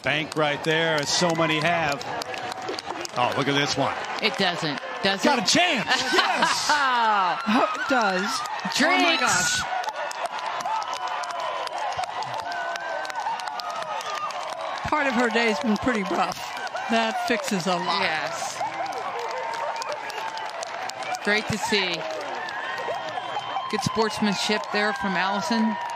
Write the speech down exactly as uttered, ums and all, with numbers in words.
Bank right there, as so many have. Oh, look at this one. It doesn't. Does it? Got a chance. Yes. Oh, it does. Drinks. Oh, my gosh. Part of her day's been pretty rough. That fixes a lot. Yes. Great to see. Good sportsmanship there from Allison.